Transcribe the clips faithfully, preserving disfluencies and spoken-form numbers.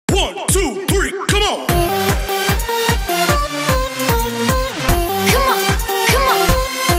One, two, three, come on! Come on, come on!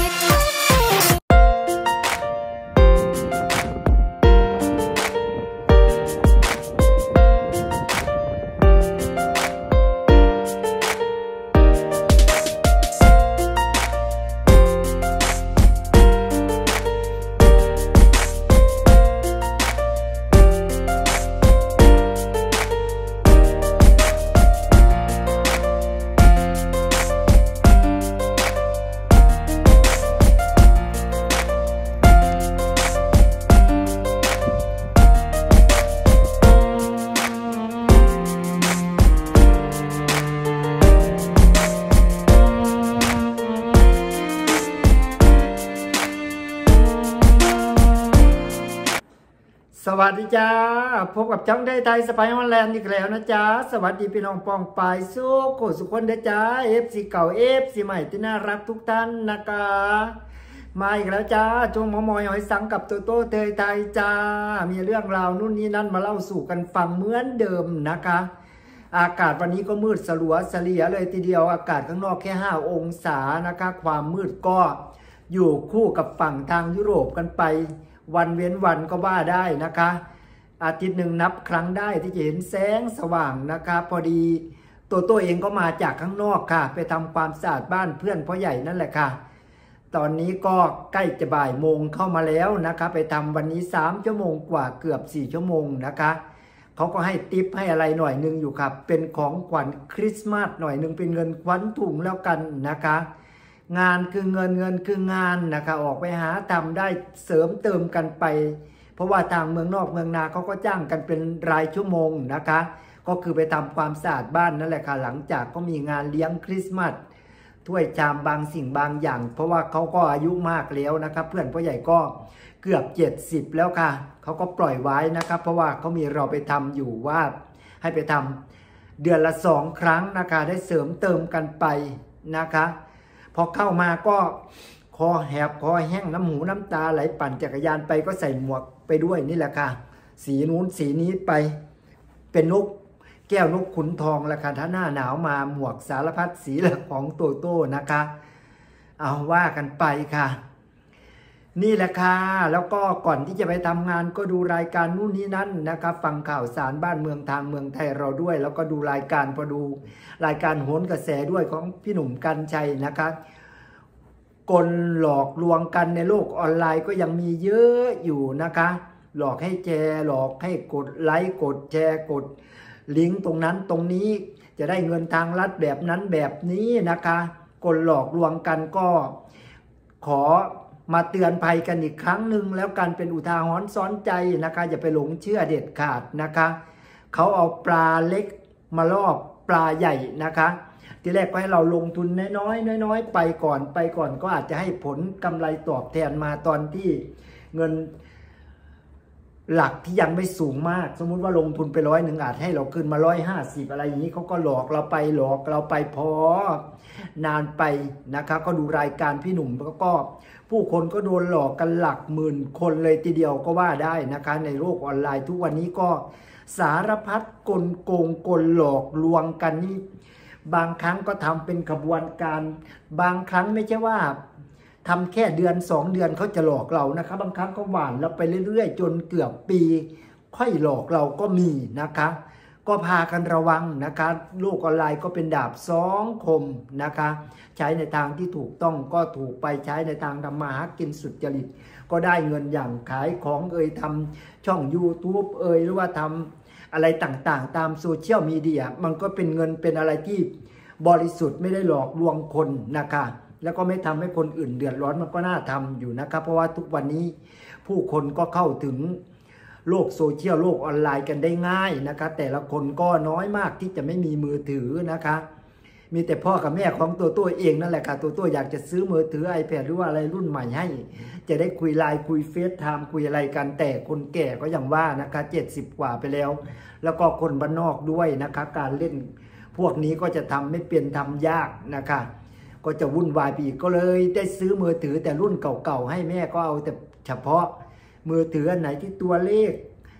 สวัสดีจ้าพบกับช่องได้ไทยสไปฮอลแลนด์อีกแล้วนะจ๊ะสวัสดีพี่น้องปองปายสู้โกสุคนเด้อจ้าเอฟซีเก่าเอฟซีใหม่ที่น่ารักทุกท่านนะคะมาอีกแล้วจ้าจงมอมอยหอยสังกับโตโต้เตยไทยจ้ามีเรื่องราวนู่นนี่นั่นมาเล่าสู่กันฟังเหมือนเดิมนะคะอากาศวันนี้ก็มืดสลัวเสลียเลยทีเดียวอากาศข้างนอกแค่ห้าองศานะคะความมืดก็อยู่คู่กับฝั่งทางยุโรปกันไปวันเว้นวันก็ว่าได้นะคะอาทิตย์หนึ่งนับครั้งได้ที่จะเห็นแสงสว่างนะคะพอดีตัวตัวเองก็มาจากข้างนอกค่ะไปทำความสะอาดบ้านเพื่อนพ่อใหญ่นั่นแหละค่ะตอนนี้ก็ใกล้จะบ่ายโมงเข้ามาแล้วนะคะไปทำวันนี้สามชั่วโมงกว่าเกือบสี่ชั่วโมงนะคะเขาก็ให้ติปให้อะไรหน่อยนึงอยู่ครับเป็นของขวัญคริสต์มาสหน่อยนึงเป็นเงินขวัญถุงแล้วกันนะคะงานคือเงินเงินคืองานนะคะออกไปหาทำได้เสริมเติมกันไปเพราะว่าทางเมืองนอกเมืองนาเขาก็จ้างกันเป็นรายชั่วโมงนะคะก็คือไปทำความสะอาดบ้านนั่นแหละค่ะหลังจากก็มีงานเลี้ยงคริสต์มาสถ้วยชามบางสิ่งบางอย่างเพราะว่าเขาก็อายุมากแล้วนะครับเพื่อนพ่อใหญ่ก็เกือบเจ็ดสิบแล้วค่ะเขาก็ปล่อยไว้นะครับเพราะว่าเขามีเราไปทำอยู่ว่าให้ไปทำเดือนละสองครั้งนะคะได้เสริมเติมกันไปนะคะพอเข้ามาก็คอแหบคอแห้งน้ำหูน้ำตาไหลปั่นจักรยานไปก็ใส่หมวกไปด้วยนี่แหละค่ะสีนู้นสีนี้ไปเป็นนกแก้วนกขุนทองแหละค่ะถ้าหน้าหนาวมาหมวกสารพัดสีของโตโต้นะคะเอาว่ากันไปค่ะนี่แหละค่ะแล้วก็ก่อนที่จะไปทำงานก็ดูรายการนู่นนี่นั่นนะคะฟังข่าวสารบ้านเมืองทางเมืองไทยเราด้วยแล้วก็ดูรายการพอดูรายการโหนกระแสด้วยของพี่หนุ่มกรรชัยนะคะกลหลอกลวงกันในโลกออนไลน์ก็ยังมีเยอะอยู่นะคะหลอกให้แชร์หลอกให้กดไลค์กดแชร์กดลิงก์ตรงนั้นตรงนี้จะได้เงินทางลัดแบบนั้นแบบนี้นะคะกลหลอกลวงกันก็ขอมาเตือนภัยกันอีกครั้งหนึ่งแล้วกันเป็นอุทาหรณ์สอนใจนะคะอย่าไปหลงเชื่อเด็ดขาดนะคะเขาเอาปลาเล็กมาล่อปลาใหญ่นะคะทีแรกก็ให้เราลงทุนน้อยๆน้อยๆไปก่อนไปก่อนก็อาจจะให้ผลกำไรตอบแทนมาตอนที่เงินหลักที่ยังไม่สูงมากสมมุติว่าลงทุนไปร้อยหนึ่งอาจให้เราขึ้นมาร้อยห้าสิบอะไรอย่างนี้เขาก็หลอกเราไปหลอกเราไปพอนานไปนะคะก็ดูรายการพี่หนุ่มแล้วก็ผู้คนก็โดนหลอกกันหลักหมื่นคนเลยทีเดียวก็ว่าได้นะคะในโลกออนไลน์ทุกวันนี้ก็สารพัดกลโกงกลหลอกลวงกันนี่บางครั้งก็ทำเป็นขบวนการบางครั้งไม่ใช่ว่าทำแค่เดือนสองเดือนเขาจะหลอกเรานะคะบางครั้งก็หวานเราไปเรื่อยๆจนเกือบปีค่อยหลอกเราก็มีนะคะก็พากันระวังนะคะโลกออนไลน์ก็เป็นดาบสองคมนะคะใช้ในทางที่ถูกต้องก็ถูกไปใช้ในทางทำมาหากินสุจริตก็ได้เงินอย่างขายของเอ่ยทำช่อง YouTube เอ่ยหรือว่าทำอะไรต่างๆตามโซเชียลมีเดียมันก็เป็นเงินเป็นอะไรที่บริสุทธิ์ไม่ได้หลอกลวงคนนะคะแล้วก็ไม่ทำให้คนอื่นเดือดร้อนมันก็น่าทำอยู่นะครับเพราะว่าทุกวันนี้ผู้คนก็เข้าถึงโลกโซเชียลโลกออนไลน์กันได้ง่ายนะคะแต่ละคนก็น้อยมากที่จะไม่มีมือถือนะคะมีแต่พ่อกับแม่ของตัวตัวเองนั่นแหละค่ะตัวตัวอยากจะซื้อมือถือ iPad หรือว่าอะไรรุ่นใหม่ให้จะได้คุยไลน์คุยเฟซไทม์คุยอะไรกันแต่คนแก่ก็อย่างว่านะคะเจ็ดสิบกว่าไปแล้วแล้วก็คนบ้านนอกด้วยนะคะการเล่นพวกนี้ก็จะทำไม่เปลี่ยนทำยากนะคะก็จะวุ่นวายไปอีกก็เลยได้ซื้อมือถือแต่รุ่นเก่าๆให้แม่ก็เอาแต่เฉพาะมือถืออันไหนที่ตัวเลข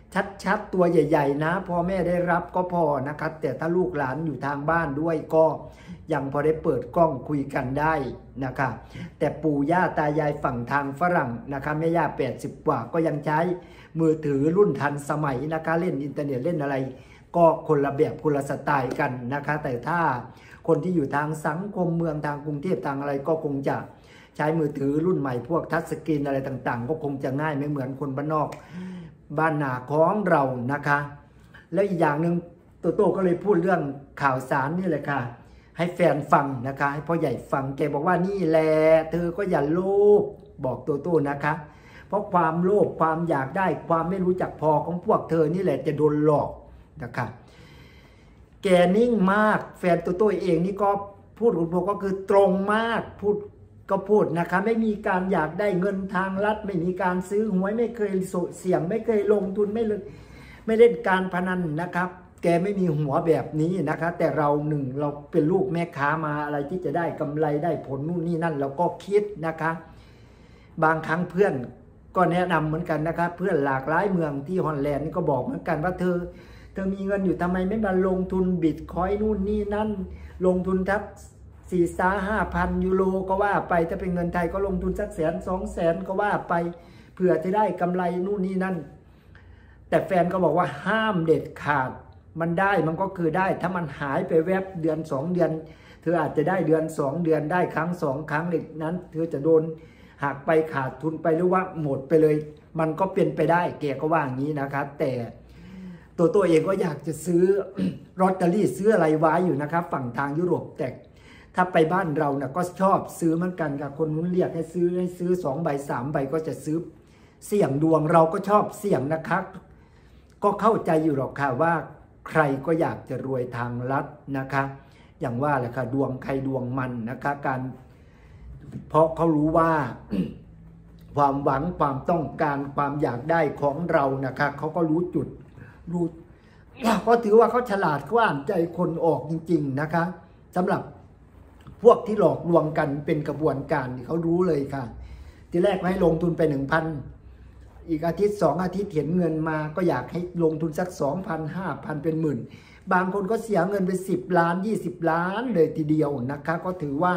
ชัดๆตัวใหญ่ๆนะพ่อแม่ได้รับก็พอนะครับแต่ถ้าลูกหลานอยู่ทางบ้านด้วยก็ยังพอได้เปิดกล้องคุยกันได้นะคะแต่ปู่ย่าตายายฝั่งทางฝรั่งนะคะแม่ย่าแปดสิบกว่าก็ยังใช้มือถือรุ่นทันสมัยนะคะเล่นอินเทอร์เน็ตเล่นอะไรก็คนละแบบคนละสไตล์กันนะคะแต่ถ้าคนที่อยู่ทางสังคมเมืองทางกรุงเทพทางอะไรก็คงจะใช้มือถือรุ่นใหม่พวกทัชสกรีนอะไรต่างๆก็คงจะง่ายไม่เหมือนคนบ้านนอกบ้านนาของเรานะคะแล้วอีกอย่างหนึ่งโตโต้ก็เลยพูดเรื่องข่าวสารนี่แหละค่ะให้แฟนฟังนะคะให้พ่อใหญ่ฟังแกบอกว่านี่แหละเธอก็อย่าโลภบอกโตโต้นะคะเพราะความโลภความอยากได้ความไม่รู้จักพอของพวกเธอนี่แหละจะโดนหลอกนะคะแกนิ่งมากแฟนโตโต้เองนี่ก็พูดของผมก็คือตรงมากพูดก็พูดนะคะไม่มีการอยากได้เงินทางลัดไม่มีการซื้อหวยไม่เคยเสี่ยงไม่เคยลงทุนไม่เลยไม่เล่นการพนันนะครับแกไม่มีหัวแบบนี้นะคะแต่เราหนึ่งเราเป็นลูกแม่ค้ามาอะไรที่จะได้กำไรได้ผลนู่นนี่นั่นเราก็คิดนะคะบางครั้งเพื่อนก็แนะนำเหมือนกันนะคะเพื่อนหลากหลายเมืองที่ฮอลแลนด์นี่ก็บอกเหมือนกันว่าเธอเธอมีเงินอยู่ทำไมไม่มาลงทุนบิตคอยนู่นนี่นั่นลงทุนทักสี่สาห้าพันยูโรก็ว่าไปถ้าเป็นเงินไทยก็ลงทุนสักแสนสองแสนก็ว่าไปเผื่อจะได้กำไรนู่นนี่นั่นแต่แฟนก็บอกว่าห้ามเด็ดขาดมันได้มันก็คือได้ถ้ามันหายไปแวบเดือนสองเดือนเธออาจจะได้เดือนสองเดือนได้ครั้งสองครั้งเด็กนั้นเธอจะโดนหักไปขาดทุนไปหรือว่าหมดไปเลยมันก็เป็นไปได้แกก็ว่าอย่างนี้นะครับแต่ตัวตัวเองก็อยากจะซื้อลอตเตอรี่ซื้ออะไรไว้อยู่นะครับฝั่งทางยุโรปแต่ถ้าไปบ้านเรานะก็ชอบซื้อเหมือนกันค่ะคนนู้นเรียกให้ซื้อให้ซื้อสองใบสามใบก็จะซื้อเสี่ยงดวงเราก็ชอบเสี่ยงนะครับก็เข้าใจอยู่หรอกค่ะว่าใครก็อยากจะรวยทางลัดนะคะอย่างว่าแหละค่ะดวงใครดวงมันนะคะการเพราะเขารู้ว่า ความหวังความต้องการความอยากได้ของเรานะคะเขาก็รู้จุดรู้ก็ถือว่าเขาฉลาดเขาอ่านใจคนออกจริงๆนะคะสำหรับพวกที่หลอกลวงกันเป็นกระบวนการเขารู้เลยค่ะทีแรกให้ลงทุนไปหนึ่งพันอีกอาทิตย์สองอาทิตย์เห็นเงินมาก็อยากให้ลงทุนสักสองพันห้าพันเป็นหมื่นบางคนก็เสียเงินไปสิบล้านยี่สิบล้านเลยทีเดียวนะคะก็ถือว่า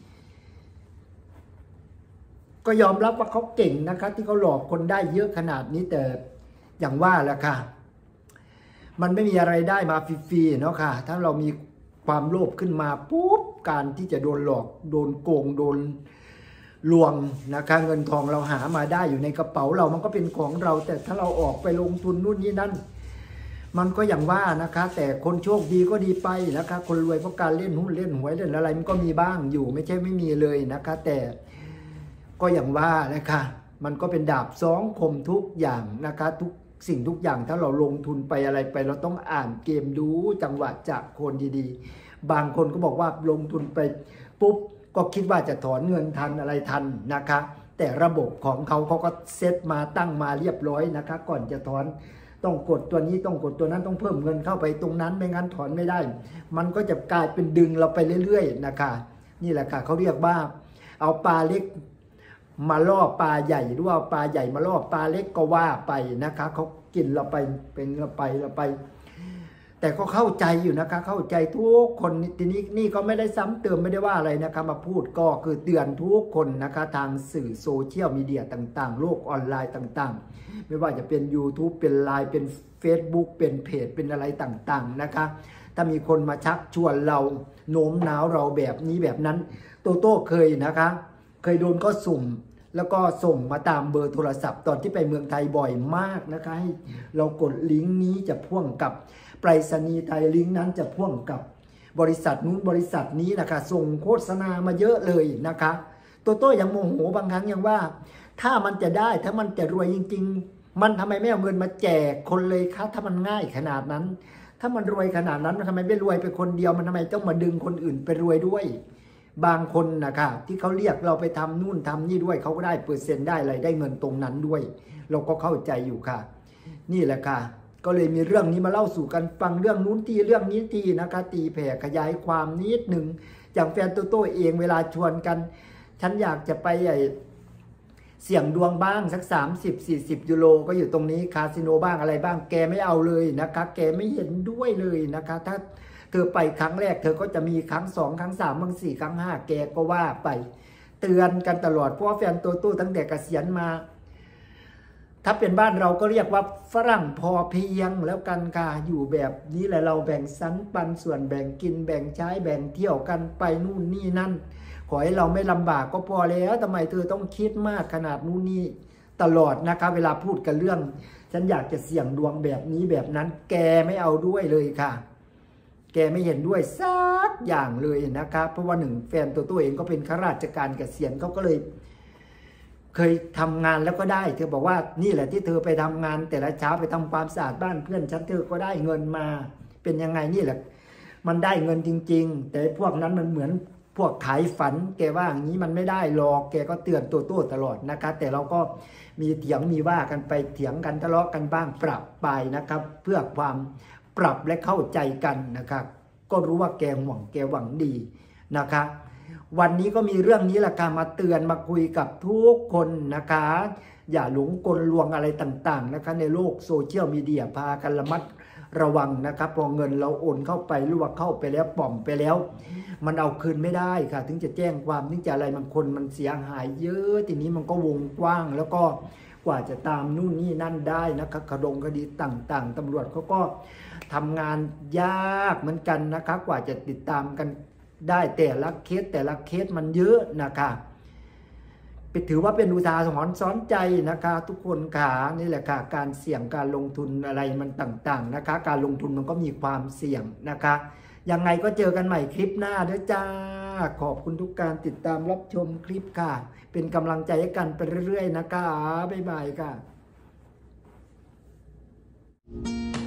ก็ยอมรับว่าเขาเก่งนะคะที่เขาหลอกคนได้เยอะขนาดนี้แต่อย่างว่าแหละค่ะมันไม่มีอะไรได้มาฟรีๆเนาะค่ะถ้าเรามีความโลภขึ้นมาปุ๊บการที่จะโดนหลอกโดนโกงโดนลวงนะคะเงินทองเราหามาได้อยู่ในกระเป๋าเรามันก็เป็นของเราแต่ถ้าเราออกไปลงทุนนู่นนี่นั่นมันก็อย่างว่านะคะแต่คนโชคดีก็ดีไปนะคะคนรวยเพราะการเล่นหุ้นเล่นหวยเล่นอะไรมันก็มีบ้างอยู่ไม่ใช่ไม่มีเลยนะคะแต่ก็อย่างว่านะคะมันก็เป็นดาบสองคมทุกอย่างนะคะทุกสิ่งทุกอย่างถ้าเราลงทุนไปอะไรไปเราต้องอ่านเกมดูจังหวะจากคนดีๆบางคนก็บอกว่าลงทุนไปปุ๊บก็คิดว่าจะถอนเงินทันอะไรทันนะคะแต่ระบบของเขาเขาก็เซตมาตั้งมาเรียบร้อยนะคะก่อนจะถอนต้องกดตัวนี้ต้องกดตัวนั้นต้องเพิ่มเงินเข้าไปตรงนั้นไม่งั้นถอนไม่ได้มันก็จะกลายเป็นดึงเราไปเรื่อยๆนะคะนี่แหละค่ะเขาเรียกว่าเอาปลาเล็กมาล่อปลาใหญ่หรือว่าปลาใหญ่มาล่อปลาเล็กก็ว่าไปนะคะเขากินเราไปเป็นเราไปเราไปแต่ก็เข้าใจอยู่นะคะเข้าใจทุกคนทีนี้นี่ก็ไม่ได้ซ้ำเติมไม่ได้ว่าอะไรนะคะมาพูดก็คือเตือนทุกคนนะคะทางสื่อโซเชียลมีเดียต่างๆโลกออนไลน์ต่างๆไม่ว่าจะเป็น YouTube เป็น ไลน์ เป็น Facebook เป็นเพจเป็นอะไรต่างๆนะคะถ้ามีคนมาชักชวนเราโน้มน้าวเราแบบนี้แบบนั้นโตโต้เคยนะคะเคยโดนก็สุ่มแล้วก็ส่งมาตามเบอร์โทรศัพท์ตอนที่ไปเมืองไทยบ่อยมากนะคะให้เรากดลิงก์นี้จะพ่วงกับไปรษณีย์ไทยลิงก์นั้นจะพ่วงกับบริษัทนู้นบริษัทนี้นะคะส่งโฆษณามาเยอะเลยนะคะโตโต้ยังโมโหบางครั้งยังว่าถ้ามันจะได้ถ้ามันจะรวยจริงๆมันทำไมไม่เอาเงินมาแจกคนเลยคะถ้ามันง่ายขนาดนั้นถ้ามันรวยขนาดนั้นมันทำไมไม่รวยไปคนเดียวมันทำไมต้องมาดึงคนอื่นไปรวยด้วยบางคนนะคะที่เขาเรียกเราไปทำนู่นทำนี่ด้วยเขาก็ได้เปอร์เซ็นต์ได้อะไรได้เงินตรงนั้นด้วยเราก็เข้าใจอยู่ค่ะนี่แหละค่ะก็เลยมีเรื่องนี้มาเล่าสู่กันฟังเรื่องนู้นทีเรื่องนี้ทีนะคะตีแผ่ขยายความนิดหนึ่งอย่างแฟนโตโต้เองเวลาชวนกันฉันอยากจะไปไอ้เสี่ยงดวงบ้างสักสามสิบสี่สิบยูโรก็อยู่ตรงนี้คาสิโนบ้างอะไรบ้างแกไม่เอาเลยนะคะแกไม่เห็นด้วยเลยนะคะถ้าเธอไปครั้งแรกเธอก็จะมีครั้งสองครั้งสามครั้งสี่ครั้งห้าแกก็ว่าไปเตือนกันตลอดเพราะว่าแฟนตัวตู้ตั้งแต่เกษียณมาถ้าเป็นบ้านเราก็เรียกว่าฝรั่งพอเพียงแล้วกันค่ะอยู่แบบนี้แหละเราแบ่งสรรปันส่วนแบ่งกินแบ่งใช้แบ่งเที่ยวกันไปนู่นนี่นั่นขอให้เราไม่ลำบากก็พอแล้วทำไมเธอต้องคิดมากขนาดนู่นนี่ตลอดนะคะเวลาพูดกันเรื่องฉันอยากจะเสี่ยงดวงแบบนี้แบบนั้นแกไม่เอาด้วยเลยค่ะแกไม่เห็นด้วยสักอย่างเลยนะคะเพราะว่าหนึ่งแฟนตัวตัวเองก็เป็นข้าราชการเกษียณเขาก็เลยเคยทำงานแล้วก็ได้เธอบอกว่านี่แหละที่เธอไปทำงานแต่ละเช้าไปทำความสะอาดบ้านเพื่อนฉันเธอก็ได้เงินมาเป็นยังไงนี่แหละมันได้เงินจริงๆแต่พวกนั้นมันเหมือนพวกขายฝันแกว่าอย่างนี้มันไม่ได้หรอกแกก็เตือนตัวตัวตลอดนะคะแต่เราก็มีเถียงมีว่ากันไปเถียงกันทะเลาะกันบ้างปรับไปนะครับเพื่อความปรับและเข้าใจกันนะครับก็รู้ว่าแกหวังแกหวังดีนะคะวันนี้ก็มีเรื่องนี้แหละค่ะมาเตือนมาคุยกับทุกคนนะคะอย่าหลงกลลวงอะไรต่างๆนะคะในโลกโซเชียลมีเดียพากันระมัดระวังนะครับพอเงินเราโอนเข้าไปหรือว่าเข้าไปแล้วป่อมไปแล้วมันเอาคืนไม่ได้ค่ะถึงจะแจ้งความถึงจะอะไรบางคนมันเสียหายเยอะทีนี้มันก็วงกว้างแล้วก็กว่าจะตามนู่นนี่นั่นได้นะคะคดงคดีต่างๆตำรวจเขาก็ทำงานยากเหมือนกันนะคะกว่าจะติดตามกันได้แต่ละเคสแต่ละเคสมันเยอะนะคะไปถือว่าเป็นอุทาหรณ์สอนใจนะคะทุกคนค่ะนี่แหละค่ะการเสี่ยงการลงทุนอะไรมันต่างๆนะคะการลงทุนมันก็มีความเสี่ยงนะคะยังไงก็เจอกันใหม่คลิปหน้าเด้อจ้าขอบคุณทุกการติดตามรับชมคลิปค่ะเป็นกำลังใจให้กันไปเรื่อยๆนะคะบ๊ายบายค่ะ